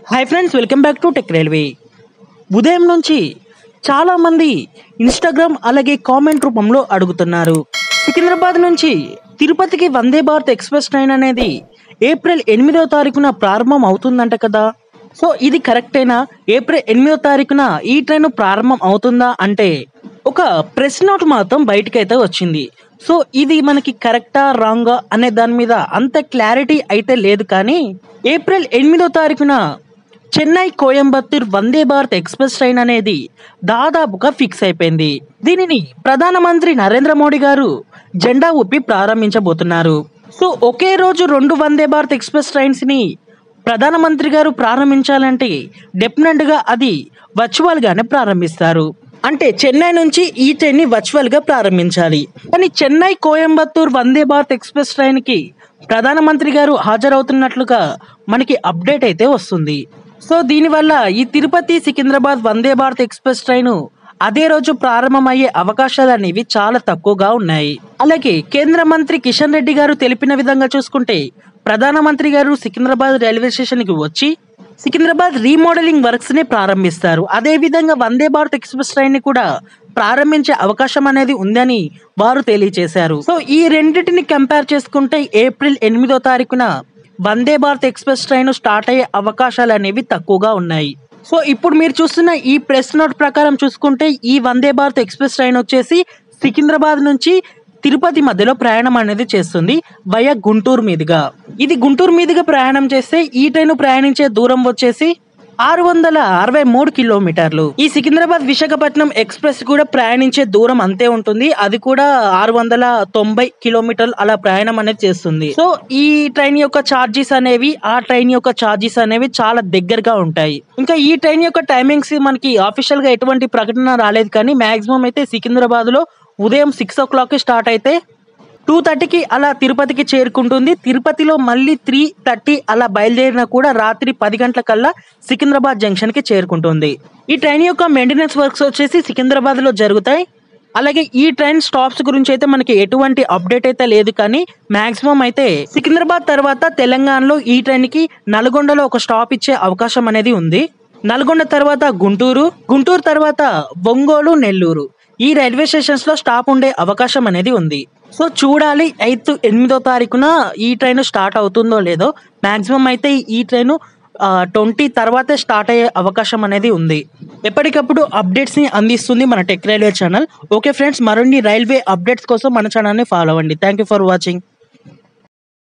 Hi friends, welcome back to Tech Railway. ఉదయం నుంచి చాలామంది ఇన్స్టాగ్రామ్ అలాగే కామెంట్ రూపంలో అడుగుతున్నారు. సికింద్రాబాద్ నుంచి తిరుపతికి వందే భారత్ ఎక్స్ప్రెస్ ట్రైన్ అనేది ఏప్రిల్ 8వ తారీఖున ప్రారంభం అవుతుందంట కదా. సో ఇది కరెక్టేనా? ఏప్రిల్ 8వ తారీఖున ఈ ట్రైన్ ప్రారంభం అవుతుందా అంటే ఒక ప్రెస్ నోట్ మాత్రం బయటకైతే వచ్చింది. సో ఇది మనకి కరెక్టా రాంగా అనే దాని మీద అంత క్లారిటీ అయితే లేదు. కానీ ఏప్రిల్ 8వ తారీఖున చెన్నై కోయంబత్తూర్ వందే భారత్ ఎక్స్ప్రెస్ ట్రైన్ అనేది దాదాపుగా ఫిక్స్ అయిపోయింది. దీనిని ప్రధానమంత్రి నరేంద్ర మోడీ గారు జెండా ఊపి ప్రారంభించబోతున్నారు. సో ఒకే రోజు 2 వందే భారత్ ఎక్స్ప్రెస్ ట్రైన్స్ ని ప్రధానమంత్రి గారు ప్రారంభించాలంటే డెఫినెట్ గా అది వర్చువల్ గానే ప్రారంభిస్తారు. అంటే చెన్నై నుంచి ఈ ట్రైన్ ని వర్చువల్ గా ప్రారంభించాలి. కానీ చెన్నై కోయంబత్తూర్ వందే భారత్ ఎక్స్ప్రెస్ ట్రైన్ కి ప్రధానమంత్రి గారు హాజరవుతున్నట్లుగా మనకి అప్డేట్ అయితే వస్తుంది. సో దీనివల్ల ఈ తిరుపతి సికింద్రాబాద్ వందే భారత్ ఎక్స్ప్రెస్ ట్రైన్ అదే రోజు ప్రారంభమయ్యే అవకాశాలు అనేవి చాలా తక్కువగా ఉన్నాయి. అలాగే కేంద్ర మంత్రి కిషన్ రెడ్డి గారు తెలిపిన విధంగా చూసుకుంటే ప్రధానమంత్రి గారు సికింద్రాబాద్ రైల్వే స్టేషన్ కి వచ్చి సికింద్రాబాద్ రీమోడలింగ్ వర్క్స్ ని ప్రారంభిస్తారు. అదే విధంగా వందే భారత్ ఎక్స్ప్రెస్ ట్రైన్ ని కూడా ప్రారంభించే అవకాశం అనేది ఉందని వారు తెలియజేశారు. సో ఈ రెండింటిని కంపేర్ చేసుకుంటే ఏప్రిల్ 8వ తారీఖున Vande Bharat express train start అయ్యే అవకాశాలు అనేవి తక్కువగా ఉన్నాయి. సో ఇప్పుడు మీరు చూస్తున్న ఈ ప్రెస్ నోట్ ప్రకారం చూసుకుంటే ఈ వందే భారత్ ఎక్స్ప్రెస్ ట్రైన్ వచ్చేసి సికింద్రాబాద్ నుంచి తిరుపతి మధ్యలో ప్రయాణం అనేది చేస్తుంది వయా గుంటూరు మీదుగా. ఇది గుంటూరు మీదుగా ప్రయాణం చేస్తే ఈ ట్రైన్ ప్రయాణించే దూరం వచ్చేసి 663 కిలోమీటర్లు. ఈ సికింద్రాబాద్ విశాఖపట్నం ఎక్స్ప్రెస్ కూడా ప్రయాణించే దూరం అంతే ఉంటుంది. అది కూడా 690 కిలోమీటర్లు అలా ప్రయాణం అనేది చేస్తుంది. సో ఈ ట్రైన్ యొక్క ఛార్జెస్ అనేవి ఆ ట్రైన్ యొక్క ఛార్జెస్ అనేవి చాలా దగ్గరగా ఉంటాయి. ఇంకా ఈ ట్రైన్ యొక్క టైమింగ్స్ మనకి ఆఫీషియల్ గా ఎటువంటి ప్రకటన రాలేదు. కానీ మాక్సిమం అయితే సికింద్రాబాద్ లో ఉదయం 6 o'clock స్టార్ట్ అయితే 2:30కి అలా తిరుపతికి చేరుకుంటుంది. తిరుపతిలో మళ్ళీ 3:30 అలా బయలుదేరినా కూడా రాత్రి 10 గంటలకల్లా సికింద్రాబాద్ జంక్షన్ కి చేరుకుంటుంది. ఈ ట్రైన్ యొక్క మెయింటెనెన్స్ వర్క్స్ వచ్చేసి సికింద్రాబాద్ లో జరుగుతాయి. అలాగే ఈ ట్రైన్ స్టాప్స్ గురించి అయితే మనకి ఎటువంటి అప్డేట్ అయితే లేదు. కానీ మాక్సిమం అయితే సికింద్రాబాద్ తర్వాత తెలంగాణలో ఈ ట్రైన్ కి నల్గొండలో ఒక స్టాప్ ఇచ్చే అవకాశం అనేది ఉంది. నల్గొండ తర్వాత గుంటూరు, గుంటూరు తర్వాత ఒంగోలు, నెల్లూరు ఈ రైల్వే స్టేషన్స్ లో స్టాప్ ఉండే అవకాశం అనేది ఉంది. సో చూడాలి 8వ తారీఖున ఈ ట్రైన్ స్టార్ట్ అవుతుందో లేదో. మాక్సిమం అయితే ఈ ట్రైన్ 20 తర్వాతే స్టార్ట్ అయ్యే అవకాశం అనేది ఉంది. ఎప్పటికప్పుడు అప్డేట్స్ ని అందిస్తుంది మన Tech Railway channel. Okay friends, మరిన్ని రైల్వే అప్డేట్స్ కోసం మన ఛానల్ ని ఫాలో అవ్వండి. Thank you for watching.